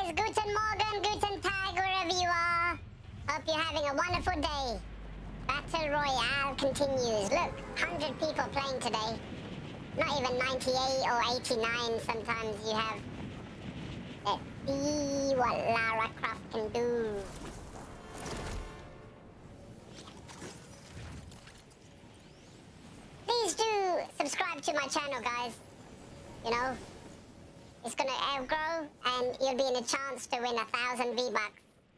guys, Guten Morgen, Guten Tag, wherever you are. Hope you're having a wonderful day. Battle Royale continues. Look, 100 people playing today. Not even 98 or 89 sometimes you have. Let's see what Lara Croft can do. Please do subscribe to my channel, guys. You know, it's gonna outgrow and you'll be in a chance to win 1,000 V-Bucks.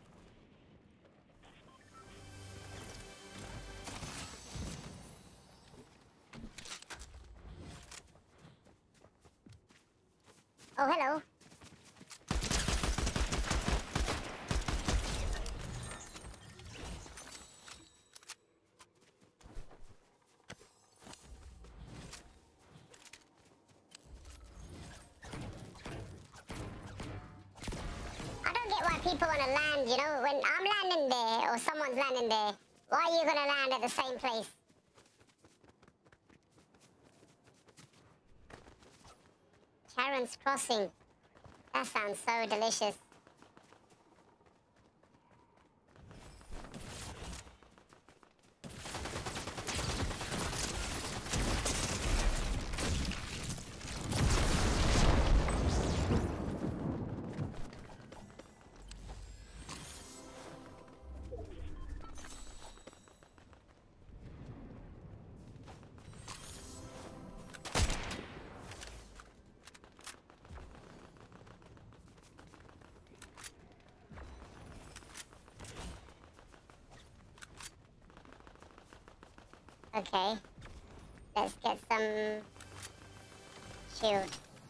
Oh, hello. I don't get why people want to land, you know, when I'm landing there or someone's landing there, why are you going to land at the same place? Charon's Crossing. That sounds so delicious. Okay, let's get some shield.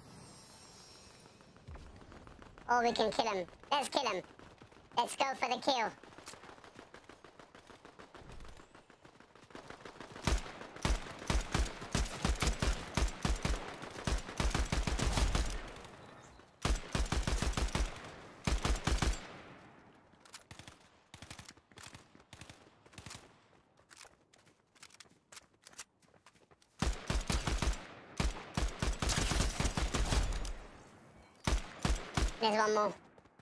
Or we can kill him. Let's kill him. Let's go for the kill. There's one more.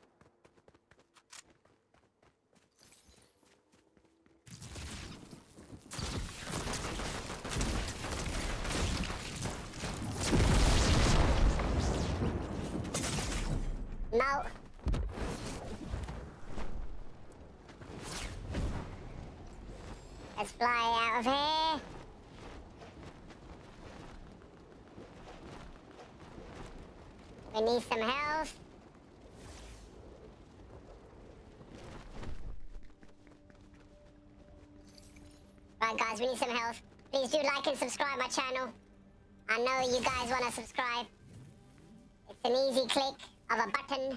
No. Let's fly out of here. We need some health. Right, guys, we need some health. Please do like and subscribe my channel. I know you guys want to subscribe. It's an easy click of a button.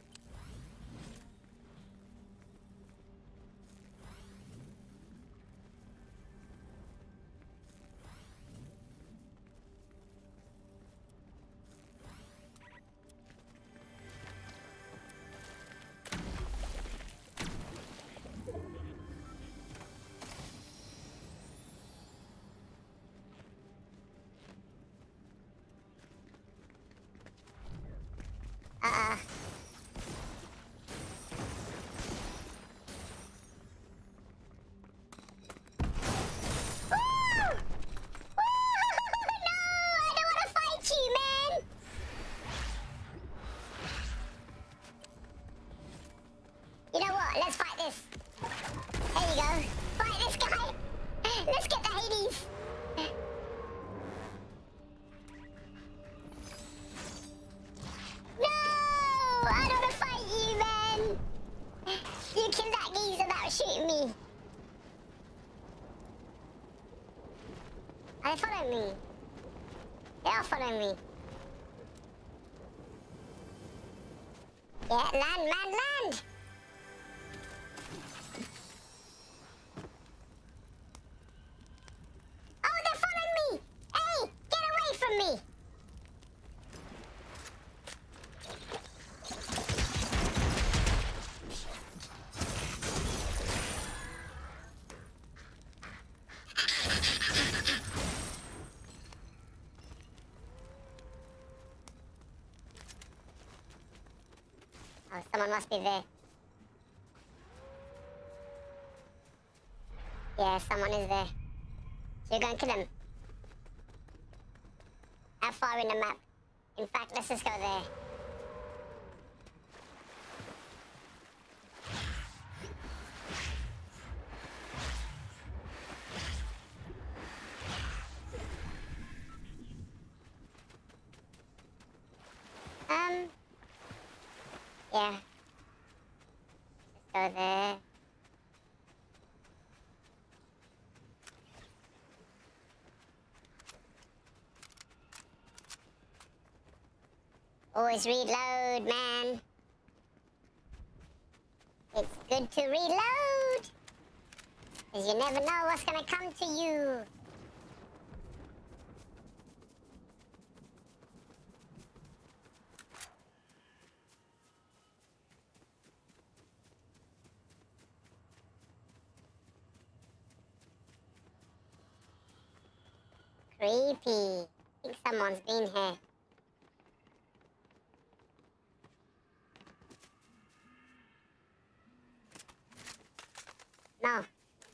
You know what? Let's fight this. There you go. Fight this guy. Let's get the Hades. No! I don't want to fight you, man. You killed that geezer without shooting me. Are they following me? They are following me. Yeah, land, man, land! Oh, they're following me! Hey, get away from me! Oh, someone must be there. Yeah, someone is there. So you're going to kill him. How far in the map? In fact, let's just go there. Yeah. Let's go there. Always reload, man. It's good to reload. Because you never know what's gonna come to you. Creepy. I think someone's been here. No.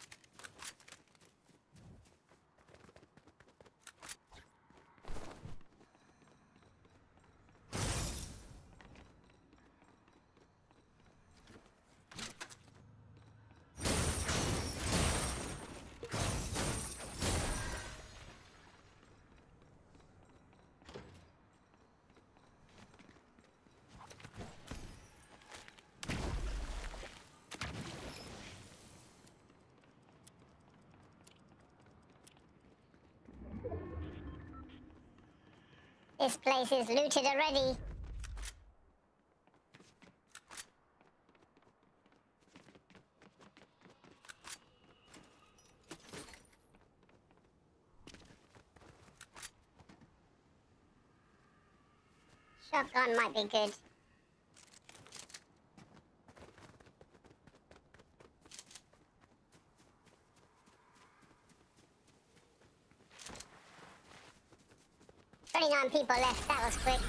This place is looted already. Shotgun might be good. "29 people left, that was quick."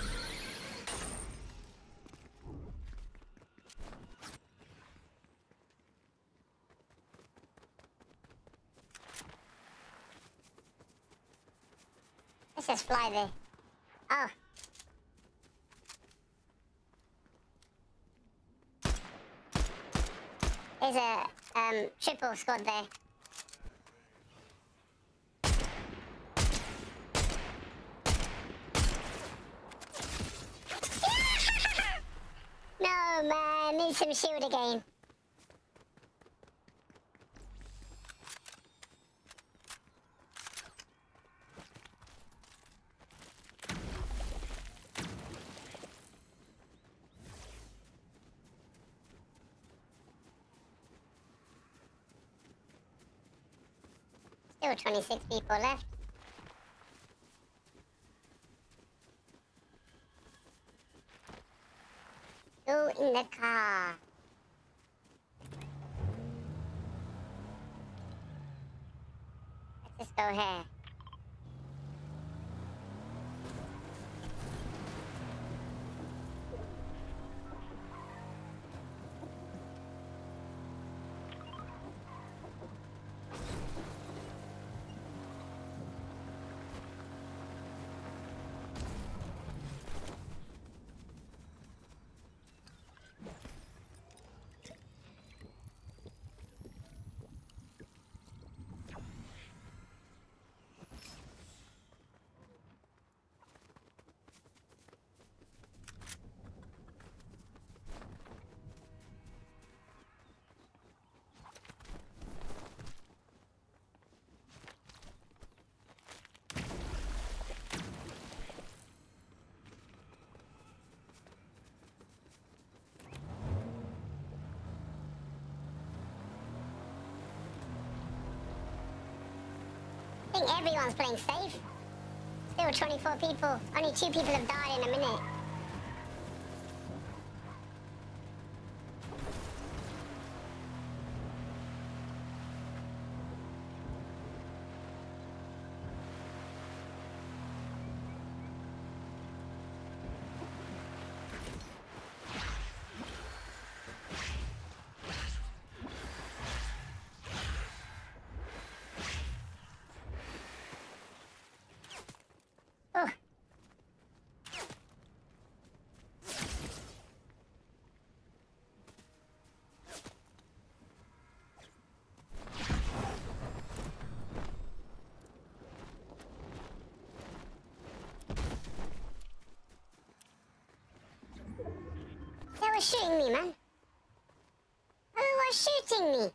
Let's just fly there. Oh. There's a triple squad there. No, man, need some shield again. Still 26 people left. Go in the car. Let's just go here. I think everyone's playing safe. Still 24 people. Only 2 people have died in a minute. was shooting me, man? Who was shooting me?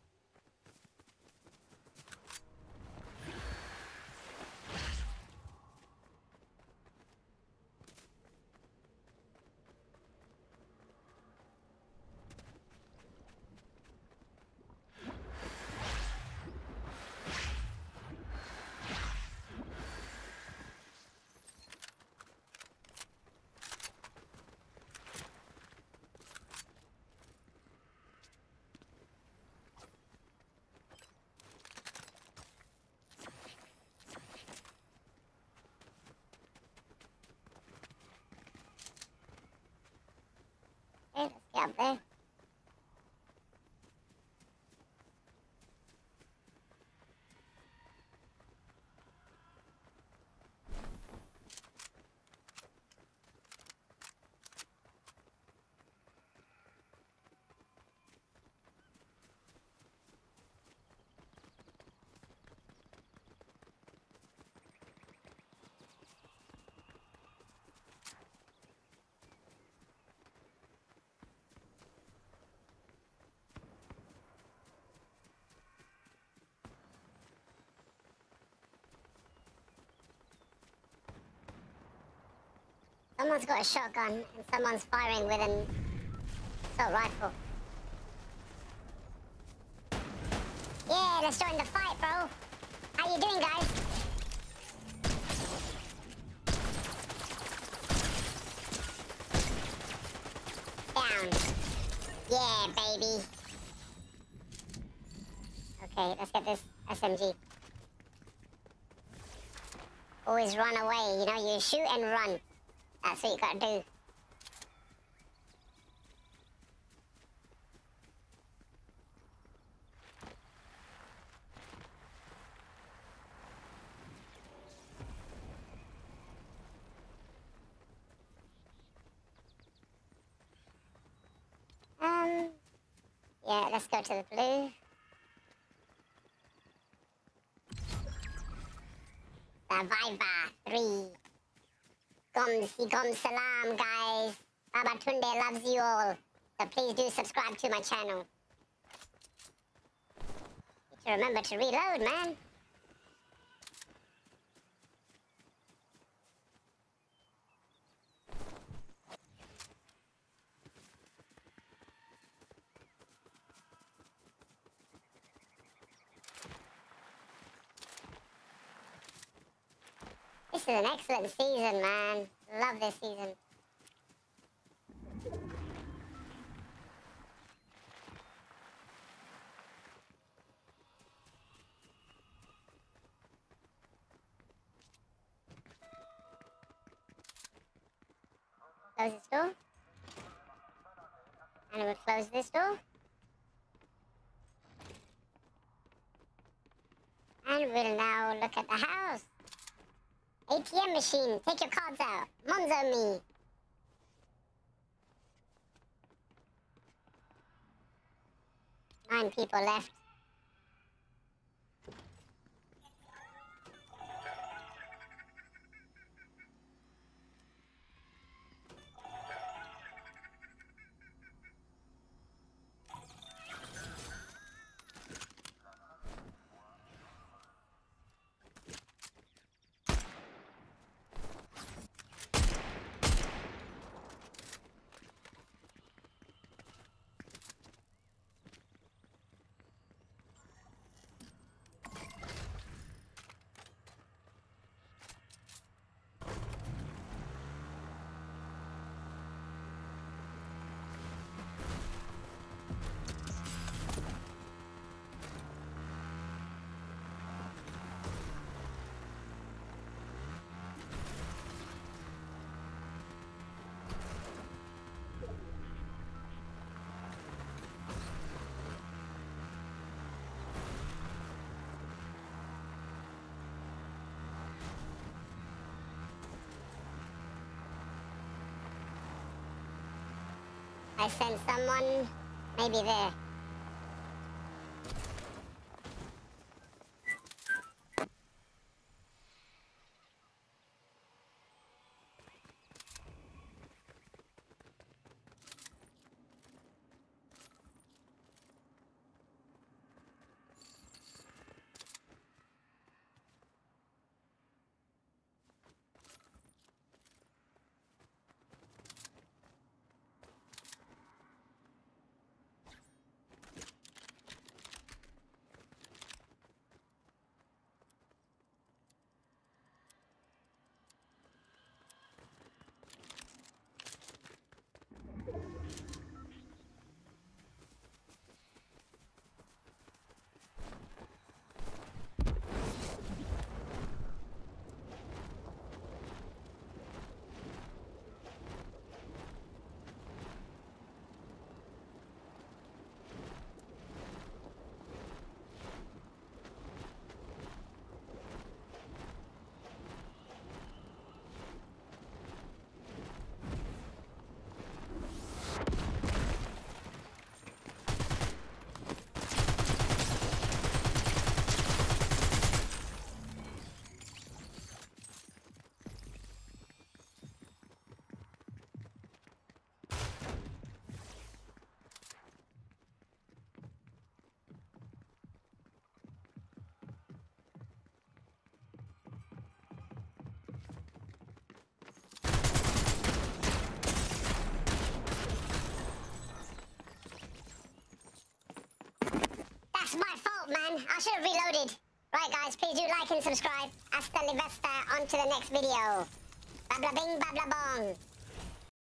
Okay, let's get up there. Someone's got a shotgun and someone's firing with an assault rifle. Yeah, let's join the fight, bro. How you doing, guys? Down. Yeah, baby. Okay, let's get this SMG. Always run away, you know, you shoot and run. That's what you gotta do. Yeah, let's go to the blue. Survivor 3. Gom salam, guys. Baba Tunde loves you all. So please do subscribe to my channel. Need to remember to reload, man. This is an excellent season, man. Love this season. Close this door. And we'll close this door. And we'll now look at the house. ATM machine, take your cards out. Mom's on me. Nine people left. I sent someone, maybe there. my fault, man. I should have reloaded. Right, guys, please do like and subscribe. Hasta la vista. On to the next video. Blah, blah, bing, blah, blah, bong.